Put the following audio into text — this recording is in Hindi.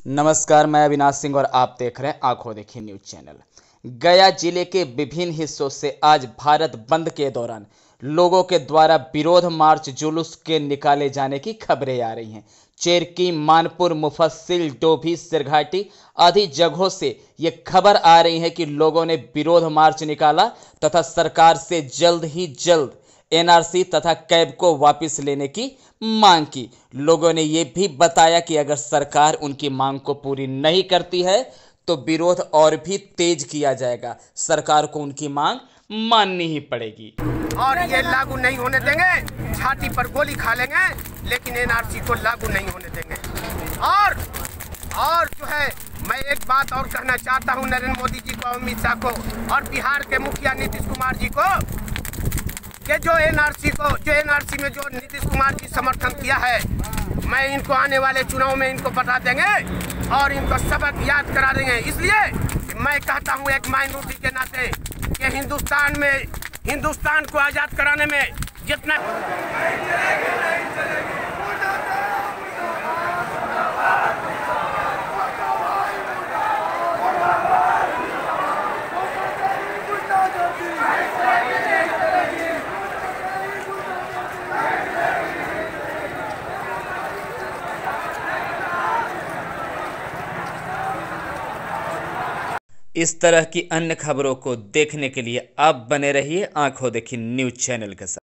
नमस्कार, मैं अविनाश सिंह और आप देख रहे हैं आंखों देखी न्यूज चैनल। गया जिले के विभिन्न हिस्सों से आज भारत बंद के दौरान लोगों के द्वारा विरोध मार्च जुलूस के निकाले जाने की खबरें आ रही हैं। चेरकी, मानपुर, मुफस्सिल, डोभी, सिरघाटी आदि जगहों से ये खबर आ रही है कि लोगों ने विरोध मार्च निकाला तथा सरकार से जल्द ही जल्द एनआरसी तथा कैब को वापस लेने की मांग की। लोगों ने यह भी बताया कि अगर सरकार उनकी मांग को पूरी नहीं करती है तो विरोध और भी तेज किया जाएगा। सरकार को उनकी मांग माननी ही पड़ेगी और ये लागू नहीं होने देंगे। छाती पर गोली खा लेंगे लेकिन एनआरसी को लागू नहीं होने देंगे। और जो है, मैं एक बात और कहना चाहता हूँ नरेंद्र मोदी जी को, अमित शाह को और बिहार के मुखिया नीतीश कुमार जी को कि जो एनआरसी में जो नीतीश कुमार जी समर्थन किया है, मैं इनको आने वाले चुनाव में इनको बता देंगे और इनको सबक याद करा देंगे। इसलिए मैं कहता हूँ एक माइनॉरिटी के नाते कि हिंदुस्तान को आज़ाद कराने में जितना इस तरह की अन्य खबरों को देखने के लिए आप बने रहिए आंखों देखी न्यूज चैनल के साथ।